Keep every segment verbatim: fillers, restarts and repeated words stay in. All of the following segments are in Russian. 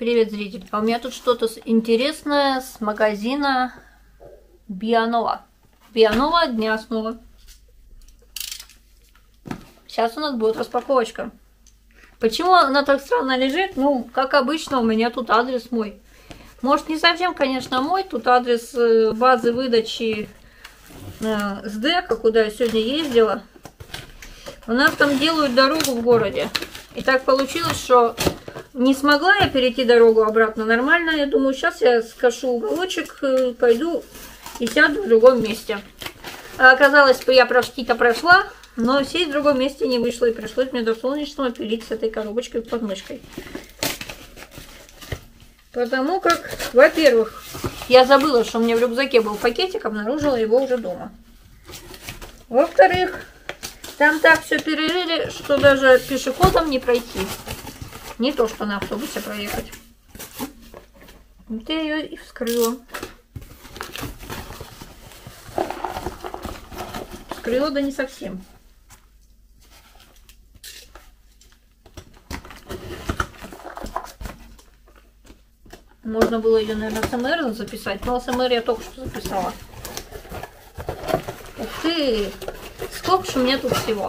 Привет, зритель. А у меня тут что-то интересное с магазина Бианова. Бианова дня снова. Сейчас у нас будет распаковочка. Почему она так странно лежит? Ну, как обычно, у меня тут адрес мой. Может, не совсем, конечно, мой. Тут адрес базы выдачи э, СДЭКа, куда я сегодня ездила. У нас там делают дорогу в городе. И так получилось, что не смогла я перейти дорогу обратно нормально. Я думаю, сейчас я скошу уголочек, пойду и сяду в другом месте. А оказалось, что я почти-то прошла, но сесть в другом месте не вышло. И пришлось мне до Солнечного пилить с этой коробочкой под мышкой. Потому как, во-первых, я забыла, что у меня в рюкзаке был пакетик, обнаружила его уже дома. Во-вторых, там так все перерыли, что даже пешеходам не пройти. Не то, что на автобусе проехать. Вот я ее и вскрыла. Вскрыла, да не совсем. Можно было ее, наверное, эс эм эр записать, но эс эм эр я только что записала. Ух ты! Сколько же у меня тут всего?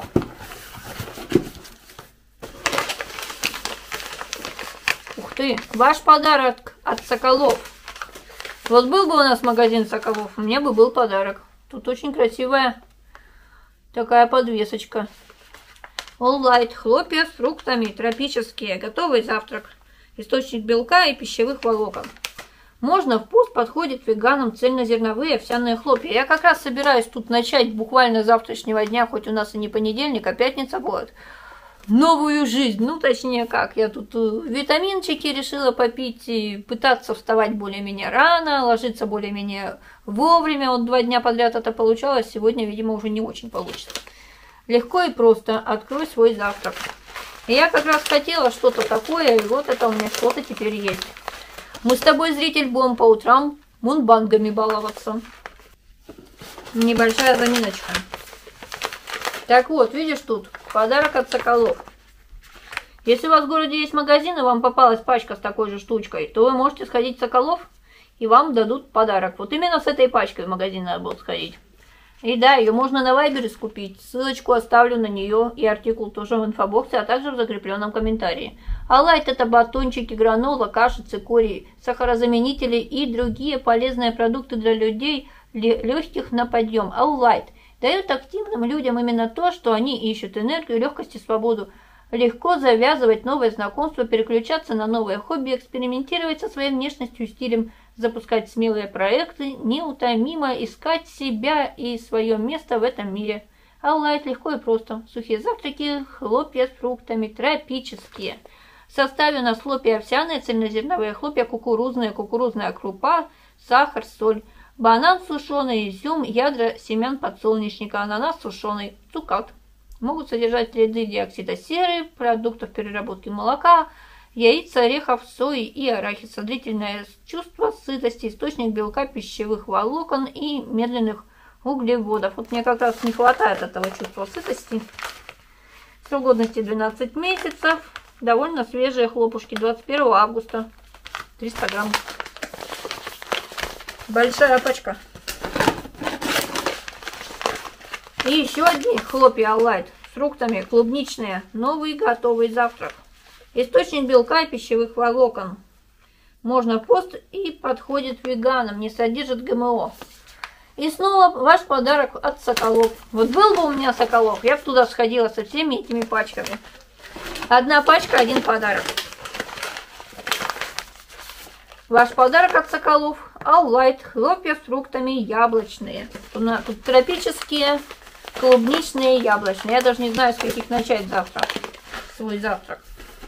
Ух ты! Ваш подарок от Соколов. Вот был бы у нас магазин Соколов, у меня бы был подарок. Тут очень красивая такая подвесочка. All Light. Хлопья с фруктами. Тропические. Готовый завтрак. Источник белка и пищевых волокон. Можно в пост, подходит веганам цельнозерновые овсяные хлопья. Я как раз собираюсь тут начать буквально с завтрашнего дня, хоть у нас и не понедельник, а пятница будет. Новую жизнь. Ну, точнее как. Я тут витаминчики решила попить и пытаться вставать более-менее рано, ложиться более-менее вовремя. Вот два дня подряд это получалось. Сегодня, видимо, уже не очень получится. Легко и просто. Открой свой завтрак. И я как раз хотела что-то такое, и вот это у меня что-то теперь есть. Мы с тобой, зритель, будем по утрам мунбангами баловаться. Небольшая заминочка. Так вот, видишь тут, подарок от Соколов. Если у вас в городе есть магазин, и вам попалась пачка с такой же штучкой, то вы можете сходить в Соколов, и вам дадут подарок. Вот именно с этой пачкой в магазин надо будет сходить. И да, ее можно на Вайбере скупить. Ссылочку оставлю на нее и артикул тоже в инфобоксе, а также в закрепленном комментарии. А лайт — это батончики, гранола, каши, цикорий, сахарозаменители и другие полезные продукты для людей, легких на подъем. А лайт дает активным людям именно то, что они ищут: энергию, легкость и свободу. Легко завязывать новые знакомства, переключаться на новые хобби, экспериментировать со своей внешностью и стилем, запускать смелые проекты, неутомимо искать себя и свое место в этом мире. А лайт легко и просто. Сухие завтраки, хлопья с фруктами, тропические. В составе у нас хлопья овсяные, цельнозерновые хлопья, кукурузные, кукурузная крупа, сахар, соль, банан сушеный, изюм, ядра семян подсолнечника, ананас сушеный, цукат. Могут содержать ряды диоксида серы, продуктов переработки молока, яиц, орехов, сои и арахиса. Длительное чувство сытости, источник белка, пищевых волокон и медленных углеводов. Вот мне как раз не хватает этого чувства сытости. Срок годности двенадцать месяцев. Довольно свежие хлопушки. двадцать первого августа. триста грамм. Большая пачка. И еще одни хлопья Алайт с фруктами, клубничные. Новый готовый завтрак. Источник белка и пищевых волокон. Можно в пост и подходит веганам, не содержит гэ эм о. И снова ваш подарок от Соколов. Вот был бы у меня Соколов, я бы туда сходила со всеми этими пачками. Одна пачка, один подарок. Ваш подарок от Соколов. All Light. Хлопья с фруктами яблочные. Тут тропические, клубничные, яблочные. Я даже не знаю, с каких начать завтрак. Свой завтрак.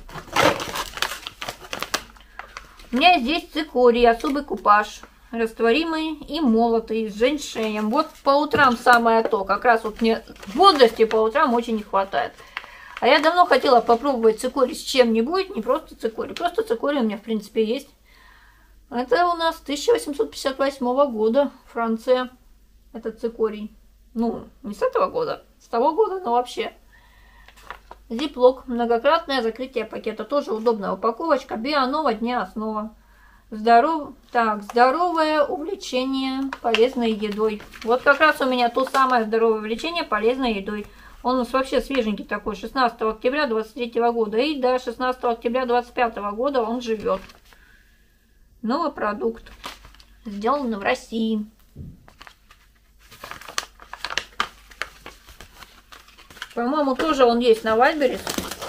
У меня здесь цикорий, особый купаж. Растворимый и молотый, с женьшенем. Вот по утрам самое то. Как раз вот мне бодрости по утрам очень не хватает. А я давно хотела попробовать цикорий с чем-нибудь. Не просто цикорий. Просто цикорий у меня в принципе есть. Это у нас тысяча восемьсот пятьдесят восьмого года, Франция. Это цикорий. Ну, не с этого года, с того года, но вообще. Зиплок, многократное закрытие пакета, тоже удобная упаковочка. Бианова дня основа. Здоров... Так, здоровое увлечение полезной едой. Вот как раз у меня то самое здоровое увлечение полезной едой. Он у нас вообще свеженький такой, шестнадцатого октября двадцать третьего года. И до шестнадцатого октября двадцать пятого года он живет. Новый продукт. Сделан в России. По-моему, тоже он есть на Вайлдберрис.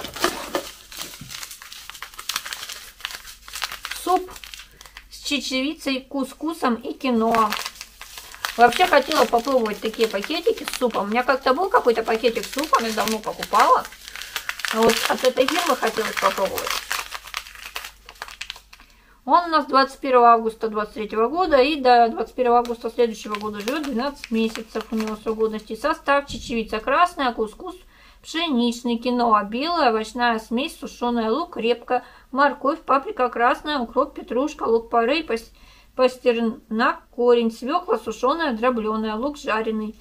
Суп с чечевицей, кускусом и киноа. Вообще хотела попробовать такие пакетики с супом. У меня как-то был какой-то пакетик с супом, я давно покупала. А вот от этой фирмы хотелось попробовать. Он у нас двадцать первого августа двадцать третьего года и до двадцать первого августа следующего года живет, двенадцать месяцев у него срок годности. Состав: чечевица красная, кускус пшеничный, киноа белая, овощная смесь, сушеный лук, репка, морковь, паприка красная, укроп, петрушка, лук-порей, пастернак, корень, свекла сушеная, дробленая, лук жареный,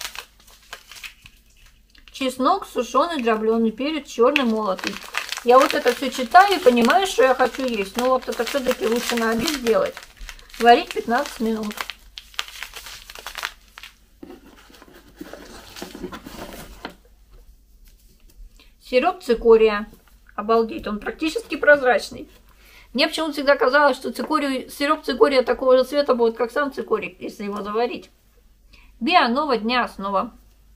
чеснок сушеный, дробленый, перец черный молотый. Я вот это все читаю и понимаю, что я хочу есть. Но вот это все-таки лучше на обед сделать. Варить пятнадцать минут. Сироп цикория. Обалдеть, он практически прозрачный. Мне почему-то всегда казалось, что цикорий, сироп цикория такого же цвета будет, как сам цикорий, если его заварить. Бианова дня основа.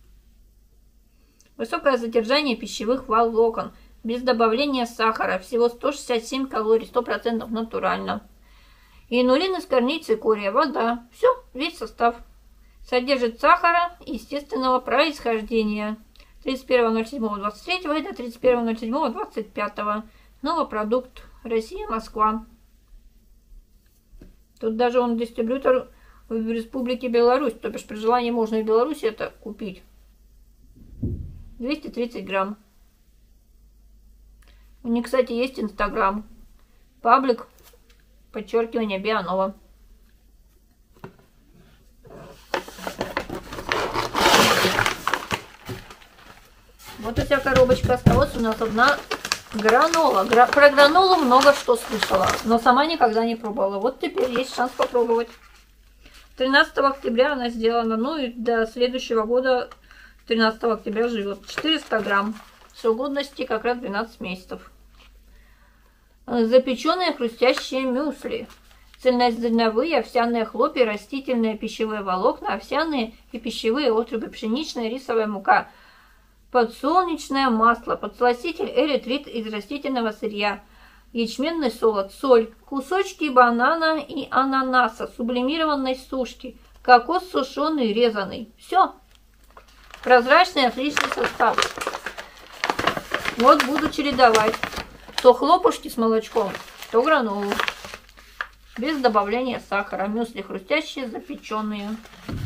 Высокое содержание пищевых волокон. Без добавления сахара. Всего сто шестьдесят семь калорий, сто процентов натурально. Инулин из корней цикория. Вода. Все, весь состав. Содержит сахара естественного происхождения. тридцать первого ноль седьмого двадцать третьего и до тридцать первого ноль седьмого двадцать пятого. Новый продукт. Россия, Москва. Тут даже он дистрибьютор в Республике Беларусь. То бишь при желании можно и в Беларуси это купить. двести тридцать грамм. У них, кстати, есть Инстаграм. Паблик, подчеркивание, Бианова. Вот и вся коробочка. Осталась у нас одна гранола. Гра... Про гранолу много что слышала, но сама никогда не пробовала. Вот теперь есть шанс попробовать. тринадцатого октября она сделана. Ну и до следующего года, тринадцатого октября, живет. четыреста грамм. Срок годности как раз двенадцать месяцев. Запеченные хрустящие мюсли. Цельнозерновые, овсяные хлопья, растительные пищевые волокна, овсяные и пищевые отрубы, пшеничная, рисовая мука, подсолнечное масло, подсластитель эритрит из растительного сырья, ячменный солод, соль, кусочки банана и ананаса, сублимированной сушки, кокос сушеный, резанный. Все. Прозрачный, отличный состав. Вот буду чередовать. То хлопушки с молочком, то гранолу. Без добавления сахара. Мюсли хрустящие, запеченные.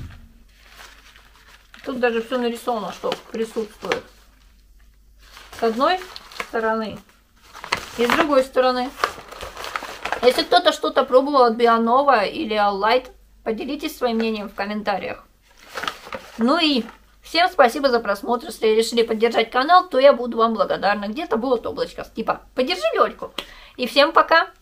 Тут даже все нарисовано, что присутствует. С одной стороны и с другой стороны. Если кто-то что-то пробовал от Бианова или Аллайт, поделитесь своим мнением в комментариях. Ну и всем спасибо за просмотр. Если решили поддержать канал, то я буду вам благодарна. Где-то будет облачко. Типа, поддержи Лёльку. И всем пока!